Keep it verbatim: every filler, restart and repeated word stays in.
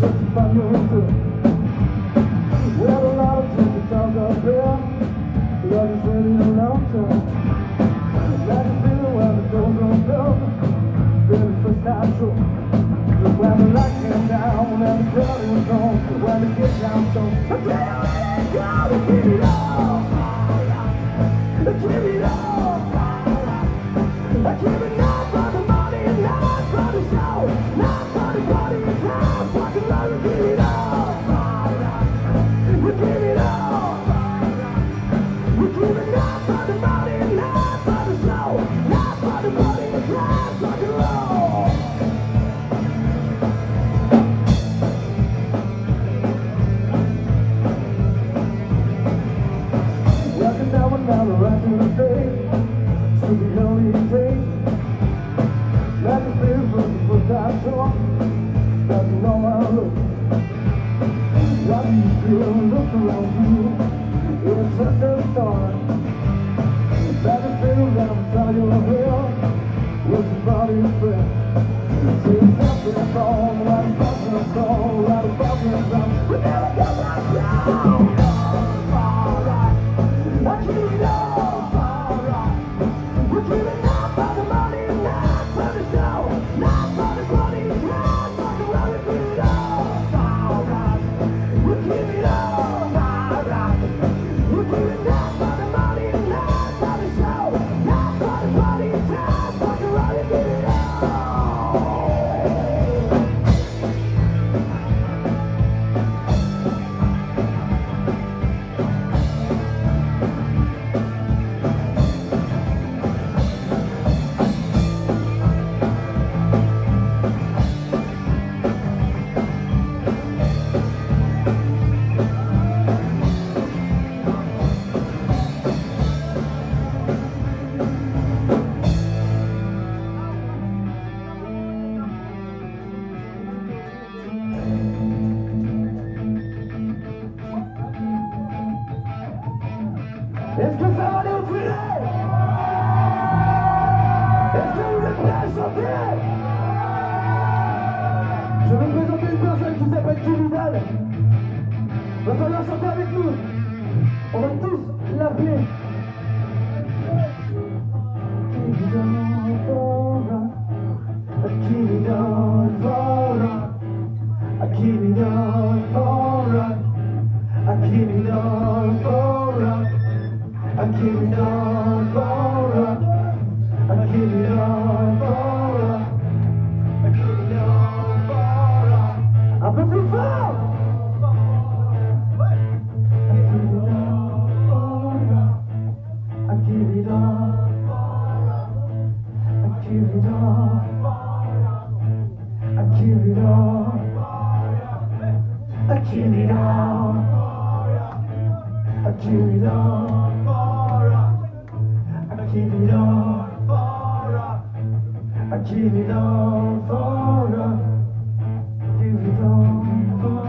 Est-ce que ça va aller au filet? Est-ce que vous êtes prêts à chanter? Je vais vous présenter une personne qui s'appelle Guy Vidal. Va falloir chanter avec nous. On va tous l'appeler. Guy Vidal Fora, Guy Vidal Fora, Guy Vidal Fora, Guy Vidal Fora. I keep it on for I keep it on for I keep it on for un peu plus fort. I keep it on for I keep it on I keep it on I keep it on I keep it on I keep it on I keep it on I keep it on for keep it on for